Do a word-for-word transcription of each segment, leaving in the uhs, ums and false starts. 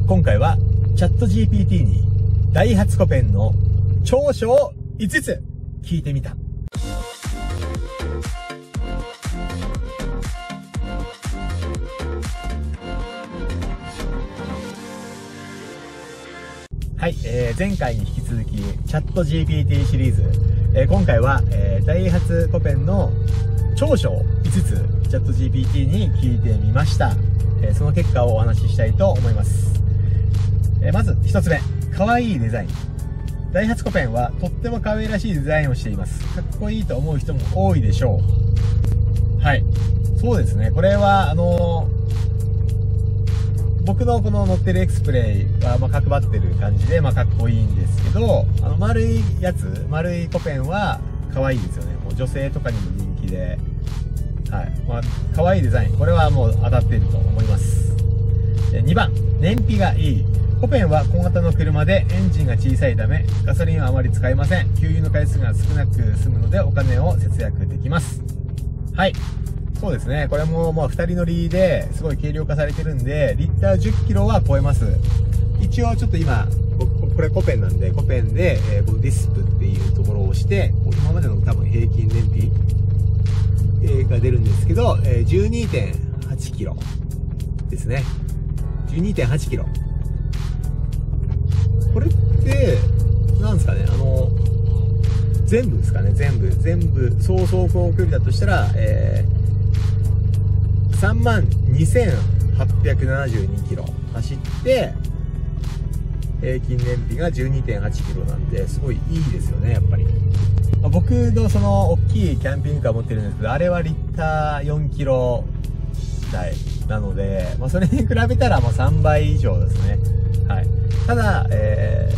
今回はチャット ジーピーティー にダイハツコペンの長所をいつつ聞いてみた。はい、えー、前回に引き続きチャット ジーピーティー シリーズ、えー、今回は、えー、ダイハツコペンの長所をいつつチャット ジーピーティー に聞いてみました。えー、その結果をお話ししたいと思います。えー、まず一つ目、可愛いデザイン。ダイハツコペンはとっても可愛らしいデザインをしています。かっこいいと思う人も多いでしょう。はい、そうですね。これはあのー僕のこの乗ってるエクスプレイは、まあ、角張ってる感じで、まあ、かっこいいんですけど、あの、丸いやつ、丸いコペンは、可愛いですよね。もう女性とかにも人気で、はい。まあ、可愛いデザイン。これはもう当たっていると思います。で、にばん、燃費がいい。コペンは小型の車でエンジンが小さいため、ガソリンはあまり使いません。給油の回数が少なく済むので、お金を節約できます。はい。そうですね。これもまあふたり乗りですごい軽量化されてるんで、リッターじゅっキロは超えます。一応ちょっと今、これコペンなんで、コペンで、えー、このディスプっていうところを押して、今までの多分平均燃費、えー、が出るんですけど、えー、じゅうにてんはちキロですね。じゅうにてんはちキロ。これって、なんですかね、あの、全部ですかね、全部、全部、総走行距離だとしたら、えーさんまんにせんはっぴゃくななじゅうにキロ走って、平均燃費が じゅうにてんはちキロなんで、すごいいいですよね、やっぱり。まあ、僕のその、大きいキャンピングカー持ってるんですけど、あれはリッターよんキロ台なので、まあ、それに比べたらもうさんばい以上ですね。はい。ただ、え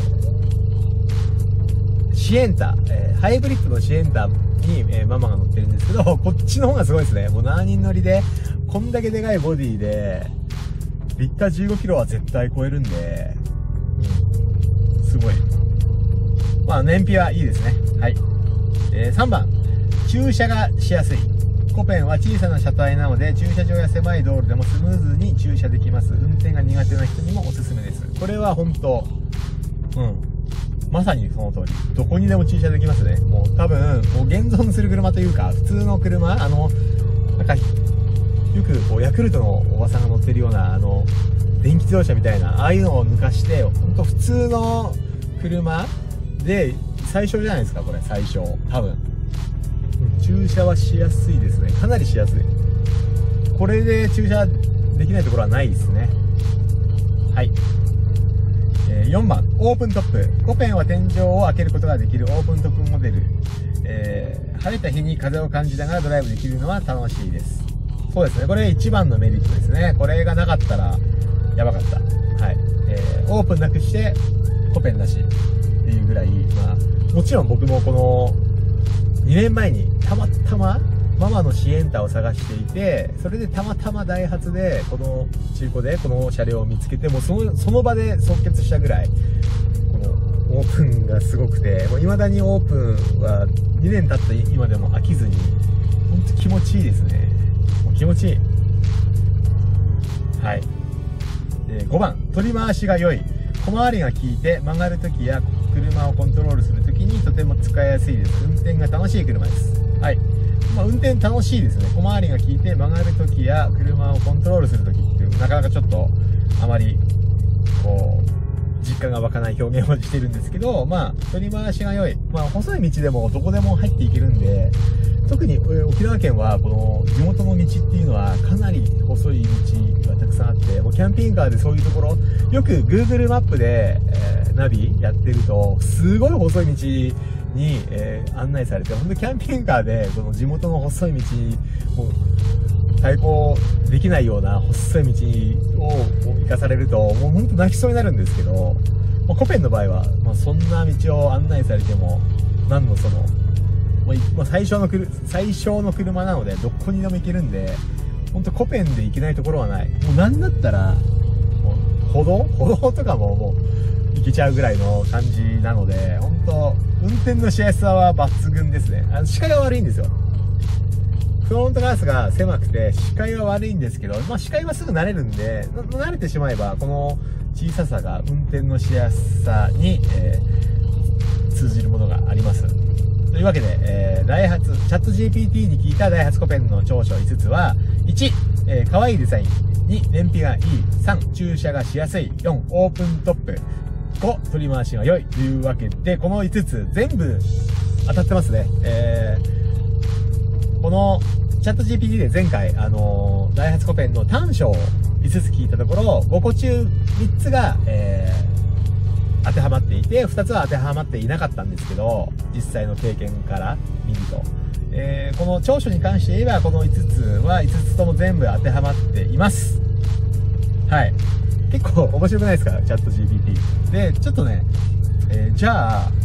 ー、シエンタ、えー、ハイブリッドのシエンタに、えー、ママが乗ってるんですけど、こっちの方がすごいですね。もうななにん乗りで、こんだけでかいボディで、リッターじゅうごキロは絶対超えるんで、うん、すごい。まあ、燃費はいいですね。はい。えー、さんばん、駐車がしやすい。コペンは小さな車体なので、駐車場や狭い道路でもスムーズに駐車できます。運転が苦手な人にもおすすめです。これは本当、うん。まさにその通り。どこにでも駐車できますね。もう多分、もう現存する車というか、普通の車、あの、なんか、よくこうヤクルトのおばさんが乗ってるようなあの電気自動車みたいなああいうのを抜かして、本当普通の車で最初じゃないですか、これ最初多分、うん、駐車はしやすいですね。かなりしやすい。これで駐車できないところはないですね。はい。えー、よんばん、オープントップ。コペンは天井を開けることができるオープントップモデル。えー、晴れた日に風を感じながらドライブできるのは楽しいです。そうですね。これ一番のメリットですね。これがなかったら、やばかった。はい。えー、オープンなくして、コペンなし。っていうぐらい、まあ、もちろん僕もこの、にねんまえにたまたま、ママのシエンタを探していて、それでたまたまダイハツで、この中古でこの車両を見つけて、もうその、その場で即決したぐらい、この、オープンがすごくて、もう未だにオープンはにねん経った今でも飽きずに、ほんと気持ちいいですね。気持ちいい。はい。えー、ごばん、取り回しが良い。小回りが効いて曲がるときや車をコントロールするときにとても使いやすいです。運転が楽しい車です。はい。まあ、運転楽しいですね。小回りが効いて曲がるときや車をコントロールするときっていう、なかなかちょっとあまり、こう、実感が湧かない表現をしてるんですけど、まあ、取り回しが良い。まあ、細い道でもどこでも入っていけるんで、特に沖縄県はこの地元の道っていうのはかなり細い道がたくさんあって、もうキャンピングカーでそういうところ、よく Google マップで、えー、ナビやってると、すごい細い道に、えー、案内されて、ほんとキャンピングカーでこの地元の細い道を対抗できないような細い道を行かされると、もうほんと泣きそうになるんですけど、まあ、コペンの場合は、まあ、そんな道を案内されても、何のその、まあ、最小のくる、最小の車なので、どこにでも行けるんで、ほんとコペンで行けないところはない。もうなんだったら、もう歩道歩道とかももう行けちゃうぐらいの感じなので、ほんと、運転のしやすさは抜群ですね。あの、視界が悪いんですよ。フロントガラスが狭くて視界は悪いんですけど、まあ視界はすぐ慣れるんで、慣れてしまえば、この小ささが運転のしやすさに、えー、通じるものがあります。というわけで、えー、ダイハツ、チャット ジーピーティー に聞いたダイハツコペンの長所いつつは、いち、えー、可愛いデザイン。に、燃費がいい。さん、駐車がしやすい。よん、オープントップ。ご、取り回しが良い。というわけで、このいつつ全部当たってますね。えー、このチャット ジーピーティー で前回、あのー、ダイハツコペンの短所をいつつ聞いたところ、ごこ中みっつが、えー、当てはまっていて、ふたつは当てはまっていなかったんですけど、実際の経験から見ると。えー、この長所に関して言えば、このいつつはいつつとも全部当てはまっています。はい。結構面白くないですか？チャット ジーピーティー。で、ちょっとね、えー、じゃあ、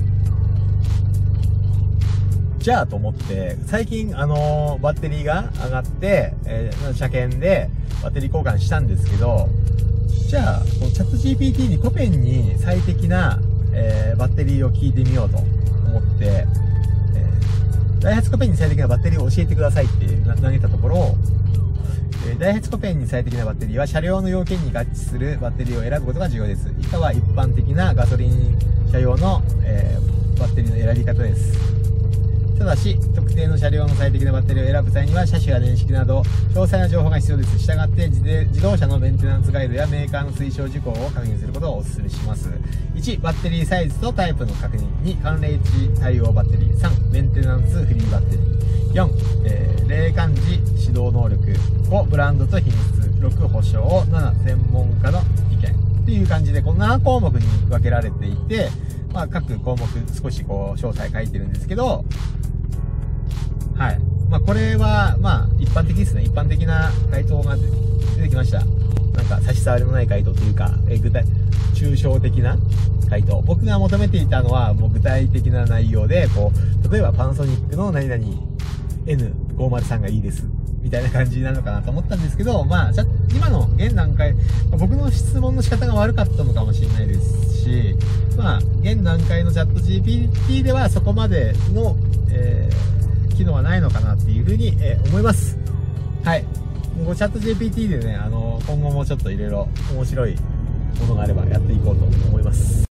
じゃあと思って、最近、あのー、バッテリーが上がって、えー、車検でバッテリー交換したんですけど、じゃあ、このチャット ジーピーティー にコペンに最適な、えー、バッテリーを聞いてみようと思って、ダイハツコペンに最適なバッテリーを教えてくださいって投げたところ、ダイハツコペンに最適なバッテリーは車両の要件に合致するバッテリーを選ぶことが重要です。以下は一般的なガソリン車用の、えー、バッテリーの選び方です。ただし、特定の車両の最適なバッテリーを選ぶ際には、車種や年式など、詳細な情報が必要です。したがって、自動車のメンテナンスガイドやメーカーの推奨事項を確認することをお勧めします。いち、バッテリーサイズとタイプの確認。に、寒冷地対応バッテリー。さん、メンテナンスフリーバッテリー。よん、えー、冷感時指導能力。ご、ブランドと品質。ろく、保証。なな、専門家の意見。っていう感じで、このなな項目に分けられていて、まあ、各項目少しこう、詳細書いてるんですけど、はい。まあ、これは、まあ、一般的ですね。一般的な回答が出てきました。なんか、差し障りのない回答というか、え具体、抽象的な回答。僕が求めていたのは、もう具体的な内容で、こう、例えばパナソニックの何々 エヌごーまるさん がいいです。みたいな感じなのかなと思ったんですけど、まあ、今の現段階、僕の質問の仕方が悪かったのかもしれないですし、まあ、現段階のチャット ジーピーティー ではそこまでの、えー機能はないのかなっていうふうに、えー、思います。はい。もうチャット ジーピーティー でね、あの、今後もちょっといろいろ面白いものがあればやっていこうと思います。